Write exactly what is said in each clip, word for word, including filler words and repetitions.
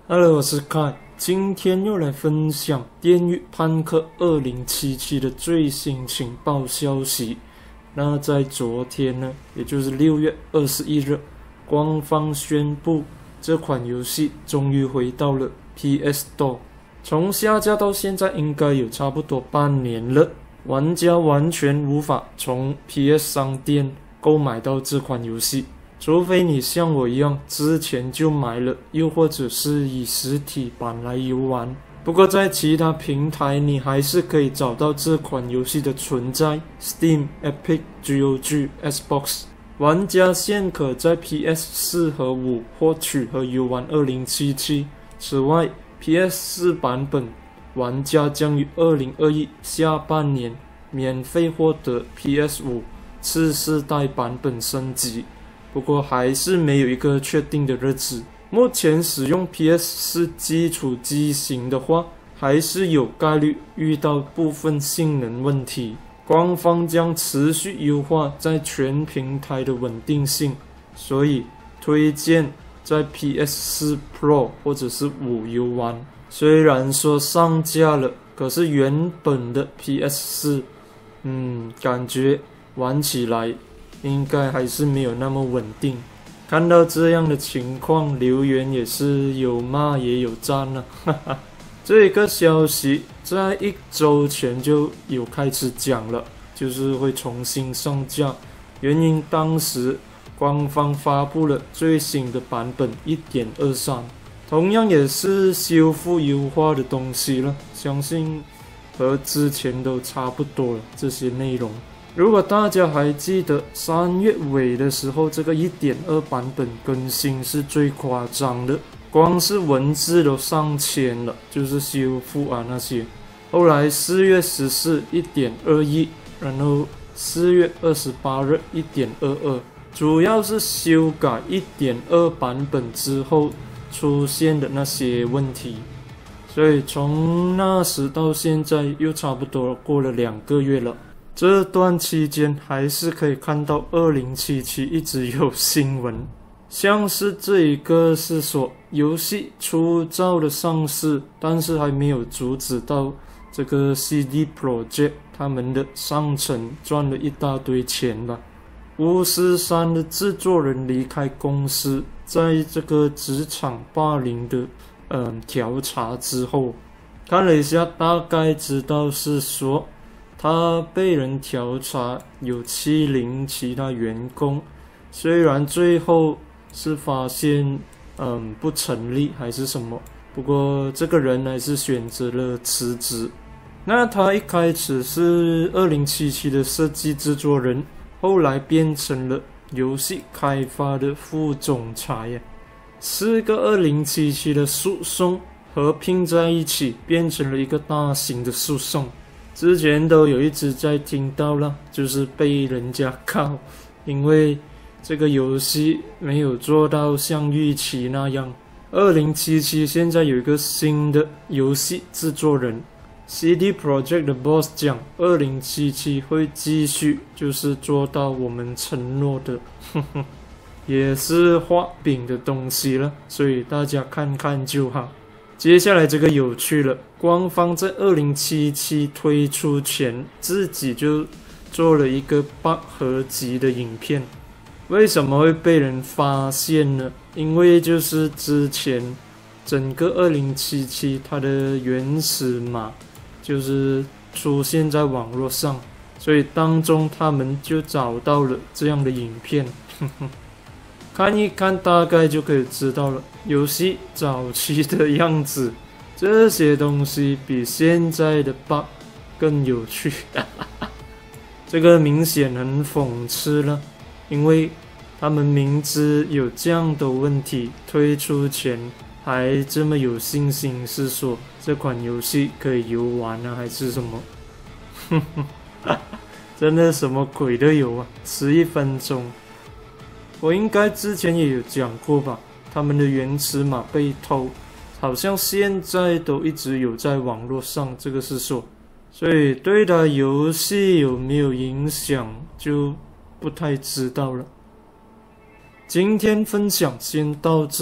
Hello， 我是凯，今天又来分享《电狱判客二零七七》的最新情报消息。那在昨天呢，也就是六月二十一日，官方宣布这款游戏终于回到了 P S Store。从下架到现在应该有差不多半年了，玩家完全无法从 P S 商店购买到这款游戏。除非你像我一样之前就买了，又或者是以实体版来游玩。不过在其他平台你还是可以找到这款游戏的存在 Steam、Epic、G O G、Xbox。 玩家现可在 P S 四 和五获取和游玩二零七七。此外 P S 四 版本玩家将于二零二一下半年免费获得 P S 五 次世代版本升级，不过还是没有一个确定的日子。目前使用 P S 四 基础机型的话，还是有概率遇到部分性能问题。官方将持续优化在全平台的稳定性，所以推荐在 P S 四 Pro 或者是五游玩。虽然说上架了，可是原本的 P S 四，嗯，感觉玩起来应该还是没有那么稳定。看到这样的情况，留言也是有骂也有赞了、啊、哈哈。这个消息在一周前就有开始讲了，就是会重新上架，原因当时官方发布了最新的版本 一点二三， 同样也是修复优化的东西了，相信和之前都差不多了这些内容。如果大家还记得三月尾的时候，这个 一点二 版本更新是最夸张的，光是文字都上千了，就是修复啊那些。后来四月十四 一点二一， 然后四月二十八日 一点二二， 主要是修改 一点二 版本之后出现的那些问题。所以从那时到现在又差不多过了两个月了。这段期间还是可以看到二零七七一直有新闻，像是这一个是说游戏出照的上市，但是还没有阻止到这个 C D Projekt 他们的上层赚了一大堆钱吧。巫师三的制作人离开公司，在这个职场霸凌的嗯调查之后，看了一下，大概知道是说他被人调查有欺凌其他员工，虽然最后是发现嗯不成立还是什么，不过这个人还是选择了辞职。那他一开始是二零七七的设计制作人，后来变成了游戏开发的副总裁呀。四个二零七七的诉讼合并在一起，变成了一个大型的诉讼。之前都有一直在听到了，就是被人家告，因为这个游戏没有做到像预期那样。二零七七现在有一个新的游戏制作人 C D Projekt 的 boss 讲，二零七七会继续就是做到我们承诺的，呵呵，也是画饼的东西了，所以大家看看就好。接下来这个有趣了，官方在二零七七推出前自己就做了一个 bug 合集的影片。为什么会被人发现呢？因为就是之前整个二零七七它的原始码就是出现在网络上，所以当中他们就找到了这样的影片，呵呵，看一看大概就可以知道了游戏早期的样子。这些东西比现在的 bug 更有趣这个明显很讽刺了，因为他们明知有这样的问题，推出前还这么有信心，是说这款游戏可以游玩啊还是什么哼哼真的什么鬼都有啊，十一分钟。我应该之前也有讲过吧，他们的原始码被偷，好像现在都一直有在网络上，这个是说，所以对他游戏有没有影响就不太知道了。今天分享先到这里，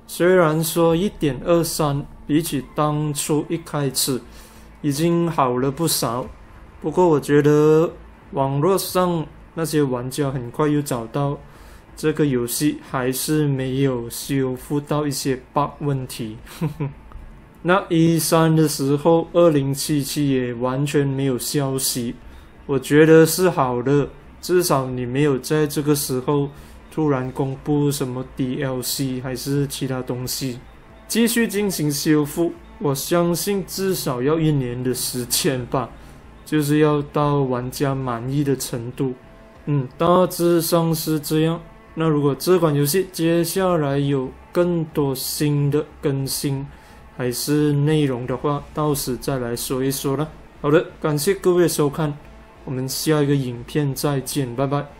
虽然说 一点二三 比起当初一开始已经好了不少，不过我觉得网络上那些玩家很快又找到这个游戏还是没有修复到一些 bug 问题。那一三的时候二零七七也完全没有消息，我觉得是好的，至少你没有在这个时候突然公布什么 D L C 还是其他东西，继续进行修复，我相信至少要一年的时间吧，就是要到玩家满意的程度。嗯，大致上是这样。那如果这款游戏接下来有更多新的更新还是内容的话，到时再来说一说了。好的，感谢各位收看，我们下一个影片再见，拜拜。